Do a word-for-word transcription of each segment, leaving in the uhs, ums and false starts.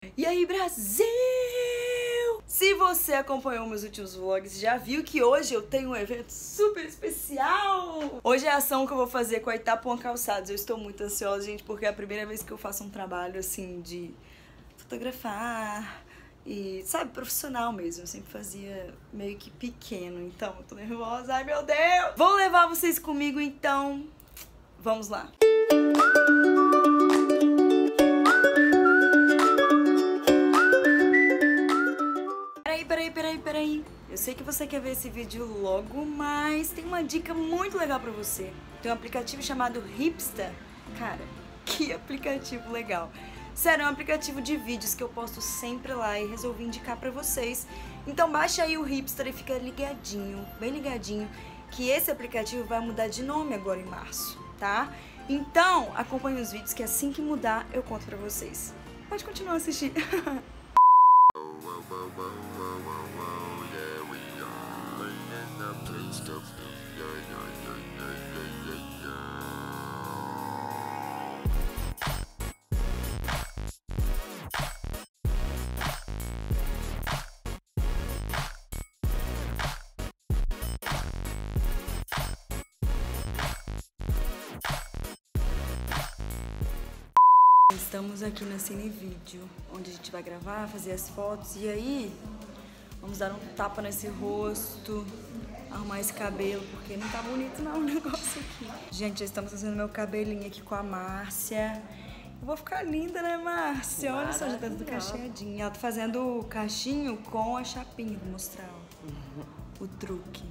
E aí, Brasil! Se você acompanhou meus últimos vlogs, já viu que hoje eu tenho um evento super especial! Hoje é a ação que eu vou fazer com a Itapuã Calçados. Eu estou muito ansiosa, gente, porque é a primeira vez que eu faço um trabalho, assim, de fotografar e, sabe, profissional mesmo. Eu sempre fazia meio que pequeno, então eu tô nervosa. Ai, meu Deus! Vou levar vocês comigo, então vamos lá! Peraí, peraí, peraí, peraí. Eu sei que você quer ver esse vídeo logo, mas tem uma dica muito legal pra você. Tem um aplicativo chamado Hipsta. Cara, que aplicativo legal. Sério, é um aplicativo de vídeos que eu posto sempre lá e resolvi indicar pra vocês. Então baixa aí o Hipster e fica ligadinho, bem ligadinho, que esse aplicativo vai mudar de nome agora em março, tá? Então acompanhe os vídeos que assim que mudar eu conto pra vocês. Pode continuar assistindo. Estamos aqui na Cine Vídeo, onde a gente vai gravar, fazer as fotos e aí vamos dar um tapa nesse rosto, arrumar esse cabelo, porque não tá bonito não o negócio aqui. Gente, já estamos fazendo meu cabelinho aqui com a Márcia. Eu vou ficar linda, né, Márcia? Olha só, já tá tudo cacheadinho. Ela tá fazendo o cachinho com a chapinha, vou mostrar ó, uhum. o truque.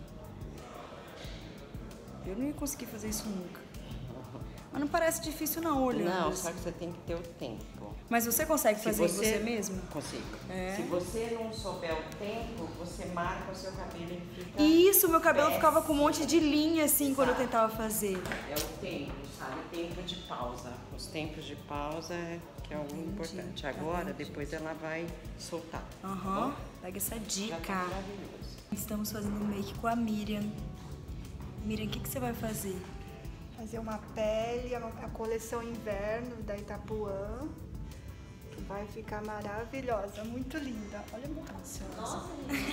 Eu não ia conseguir fazer isso nunca. Mas não parece difícil não, olhando. Não, assim. só que você tem que ter o tempo. Mas você consegue Se fazer você... você mesmo? Consigo. É. Se você não souber o tempo, você marca o seu cabelo e fica... Isso, meu cabelo péssimo. ficava com um monte de linha assim. Exato. Quando eu tentava fazer. É o tempo, sabe? O tempo de pausa. Os tempos de pausa é que é o importante. Agora, entendi. Depois ela vai soltar. Aham, uhum. Pega essa dica. Tá maravilhoso. Estamos fazendo make com a Miriam. Miriam, o que, que você vai fazer? Fazer uma pele, a coleção inverno da Itapuã, que vai ficar maravilhosa, muito linda. Olha a mudança. Nossa,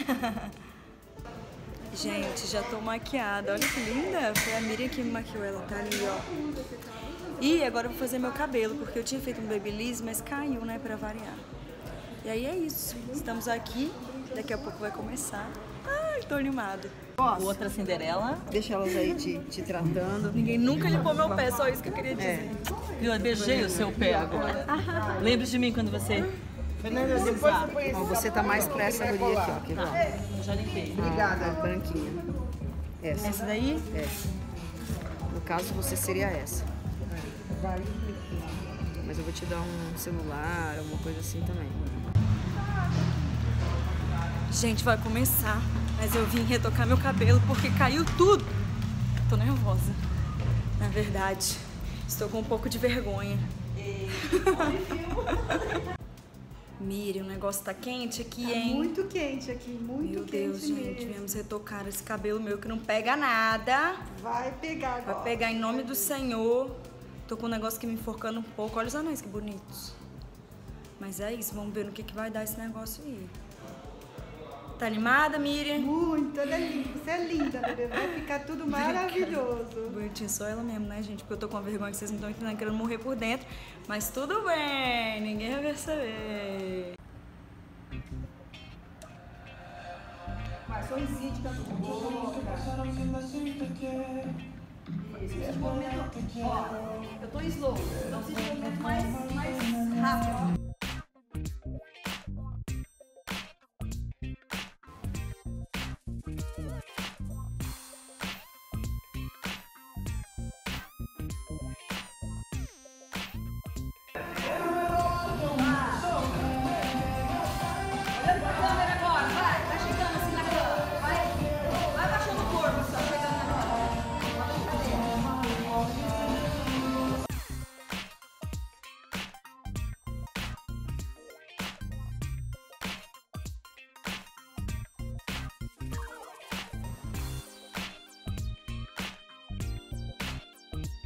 gente, já tô maquiada. Olha que linda. Foi a Miriam que me maquiou, ela tá ali, ó. E agora eu vou fazer meu cabelo, porque eu tinha feito um babyliss, mas caiu, né, pra variar. E aí é isso. Estamos aqui, daqui a pouco vai começar. Ai, tô animada. Posso? Outra Cinderela. Deixa elas aí te, te tratando. Ninguém nunca limpou meu pé, só isso que eu queria dizer. É. Eu beijei o seu pé agora. Lembre de mim quando você... Fernanda, depois você, ó, você tá mais pra essa guria aqui, ó. Quer ver? Ah, eu já limpei. Obrigada. A branquinha. Essa. Essa daí? Essa. No caso, você seria essa. Mas eu vou te dar um celular, alguma coisa assim também. Gente, vai começar, mas eu vim retocar meu cabelo porque caiu tudo. Tô nervosa, na verdade. Estou com um pouco de vergonha. Miriam, o negócio tá quente aqui, tá hein? Muito quente aqui, muito meu quente Deus, mesmo. gente, viemos retocar esse cabelo meu que não pega nada. Vai pegar agora. Vai pegar em nome do Senhor. Tô com um negócio que me enforcando um pouco. Olha os anéis que bonitos. Mas é isso, vamos ver no que, que vai dar esse negócio aí. Tá animada, Miriam? Muito, ela é linda. Você é linda, bebê. Vai ficar tudo maravilhoso. Bonitinho só ela mesmo, né, gente? Porque eu tô com uma vergonha que vocês não estão entendendo, querendo morrer por dentro. Mas tudo bem, ninguém vai perceber. Mas sorrisinho de canto bonito, esse movimento, ó, eu tô em slow, então esse movimento mais, mais rápido.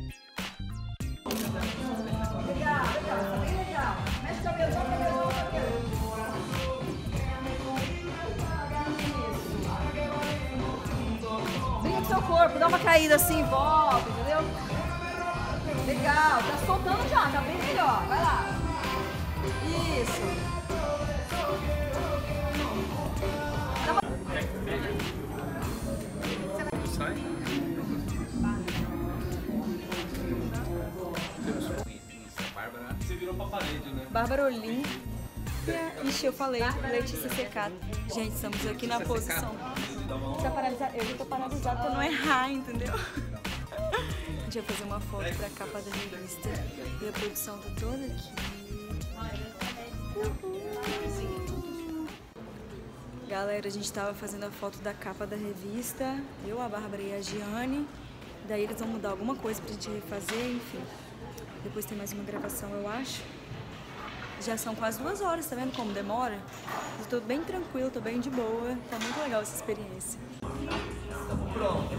Legal, legal, tá bem legal. Mexe o cabelo, só o cabelo, só o cabelo. corpo, dá uma caída assim, volta, entendeu? Legal, tá soltando já, tá bem melhor. Vai lá. Isso. Sai. Você virou pra parede, né? Bárbara Olímpia. Ixi, eu falei, Letícia Secato. Gente, estamos aqui na posição. Tá paralisado. Eu já tô paralisada pra não errar, entendeu? A gente vai fazer uma foto pra capa da revista. E a produção tá toda aqui. Uhul. Galera, a gente tava fazendo a foto da capa da revista. Eu, a Bárbara e a Giane. Daí eles vão mudar alguma coisa pra gente refazer, enfim. Depois tem mais uma gravação, eu acho. Já são quase duas horas, tá vendo como demora? Eu tô bem tranquilo, tô bem de boa. Tá muito legal essa experiência. Pronto.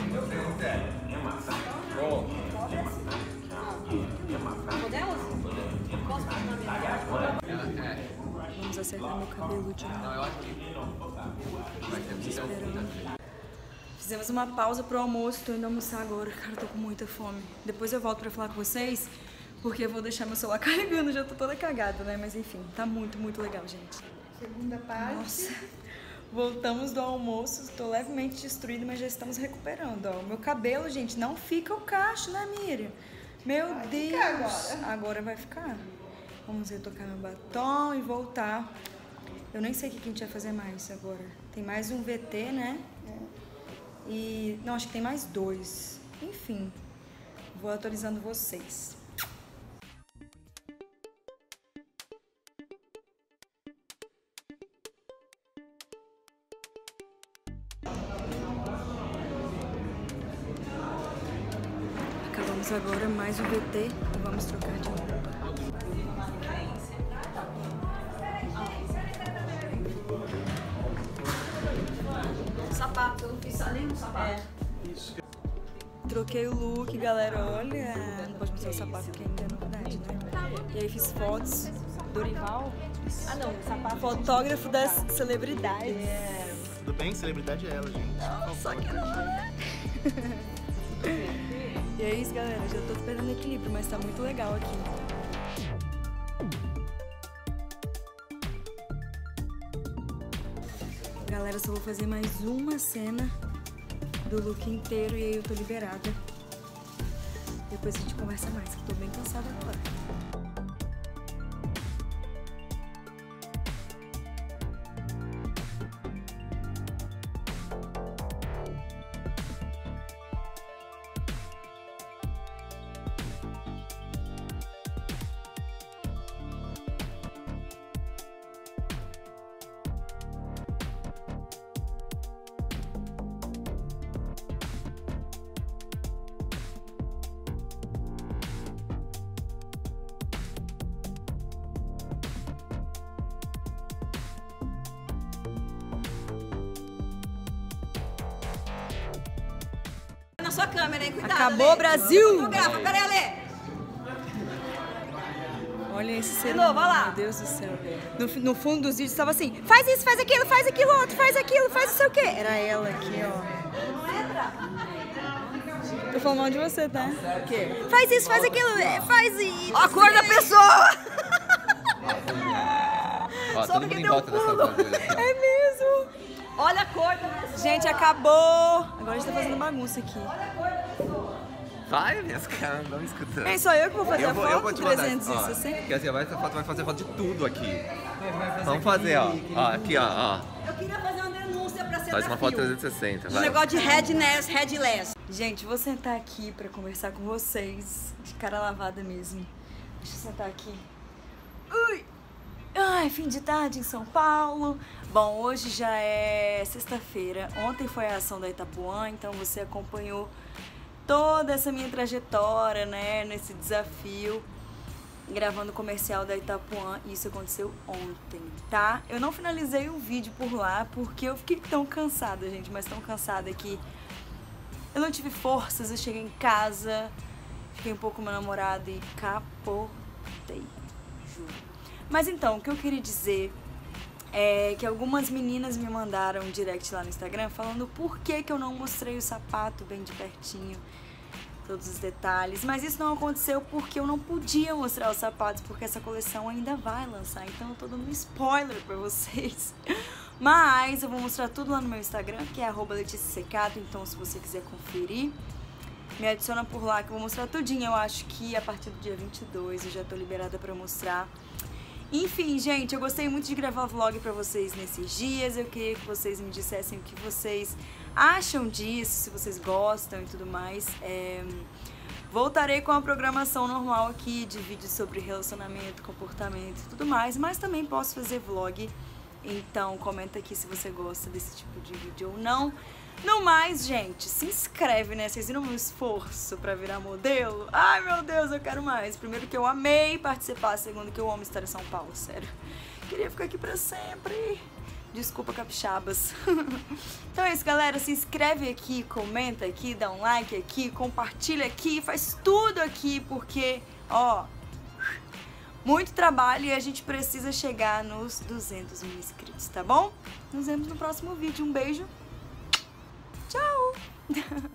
Vamos acertar meu cabelo de novo. Esperando. Fizemos uma pausa pro almoço, tô indo almoçar agora. Cara, tô com muita fome. Depois eu volto pra falar com vocês, porque eu vou deixar meu celular carregando, já tô toda cagada, né? Mas enfim, tá muito, muito legal, gente. Segunda parte. Nossa. Voltamos do almoço, tô levemente destruída, mas já estamos recuperando, ó. Meu cabelo, gente, não fica o cacho, né, Miriam? Meu Vai Deus. ficar agora. Agora vai ficar. Vamos retocar meu batom e voltar. Eu nem sei o que a gente vai fazer mais agora. Tem mais um V T, né? E... não, acho que tem mais dois. Enfim, vou atualizando vocês. Acabamos agora mais um V T e vamos trocar de roupa. Sapato, eu não fiz nem um sapato. É. Troquei o look, galera, olha. Não pode mostrar o sapato porque ainda é novidade, né? E aí fiz fotos. Dorival? Ah não, sapato. Fotógrafo das celebridades. Tudo bem? Celebridade é ela, gente. Não, só que não é. E é isso, galera. Já tô perdendo equilíbrio, mas tá muito legal aqui. Galera, só vou fazer mais uma cena do look inteiro e aí eu tô liberada. Depois a gente conversa mais, que eu tô bem cansada agora. Na sua câmera, hein? Cuidado. Acabou, Lê. Brasil! Fotografa, peraí, Alê. Olha esse ser De novo, humano, vai lá. meu Deus do céu. No, no fundo dos vídeos estava assim, faz isso, faz aquilo, faz aquilo outro, faz aquilo, faz não sei o quê. Era ela aqui, ó. Não entra. Tô falando mal de você, tá? O quê? Faz isso, faz aquilo, faz isso. Ó a cor da pessoa. Ó, Só todo porque mundo em deu volta dessa pulo. bagulho aqui, ó. É mesmo. Olha a cor da pessoa. Gente, acabou. Agora a gente tá fazendo bagunça aqui. Vai, minhas caras não estão me escutando. É só eu que vou fazer eu a vou, foto? eu vou te mandar. trezentos e Ó, sessenta? porque assim, vai, essa foto vai fazer foto de tudo aqui. Vamos fazer, ó. Ó, aqui, ó, ó. Eu queria fazer uma denúncia pra ser Faz uma foto trezentos e sessenta, Um vai. negócio de headness, headless. Gente, vou sentar aqui pra conversar com vocês. De cara lavada mesmo. Deixa eu sentar aqui. Ui! Ai, fim de tarde em São Paulo. Bom, hoje já é sexta-feira. Ontem foi a ação da Itapuã, então você acompanhou toda essa minha trajetória, né, nesse desafio, gravando o comercial da Itapuã. E isso aconteceu ontem, tá? Eu não finalizei o vídeo por lá, porque eu fiquei tão cansada, gente, mas tão cansada que eu não tive forças. Eu cheguei em casa, fiquei um pouco com meu namorado e capotei, juro. Mas então, o que eu queria dizer é que algumas meninas me mandaram um direct lá no Instagram falando por que que eu não mostrei o sapato bem de pertinho, todos os detalhes, mas isso não aconteceu porque eu não podia mostrar os sapatos, porque essa coleção ainda vai lançar, então eu tô dando um spoiler pra vocês. Mas eu vou mostrar tudo lá no meu Instagram, que é arroba Letícia Secato, então se você quiser conferir, me adiciona por lá que eu vou mostrar tudinho. Eu acho que a partir do dia vinte e dois eu já tô liberada pra mostrar. Enfim, gente, eu gostei muito de gravar vlog pra vocês nesses dias. Eu queria que vocês me dissessem o que vocês acham disso, se vocês gostam e tudo mais. É... Voltarei com a programação normal aqui de vídeos sobre relacionamento, comportamento e tudo mais, mas também posso fazer vlog. Então comenta aqui se você gosta desse tipo de vídeo ou não. No mais, gente, se inscreve, né? Vocês viram o meu esforço pra virar modelo? Ai, meu Deus, eu quero mais. Primeiro que eu amei participar, segundo que eu amo estar em São Paulo, sério. Queria ficar aqui pra sempre. Desculpa, capixabas. Então é isso, galera. Se inscreve aqui, comenta aqui, dá um like aqui, compartilha aqui, faz tudo aqui, porque, ó, muito trabalho e a gente precisa chegar nos duzentos mil inscritos, tá bom? Nos vemos no próximo vídeo. Um beijo. Tchau!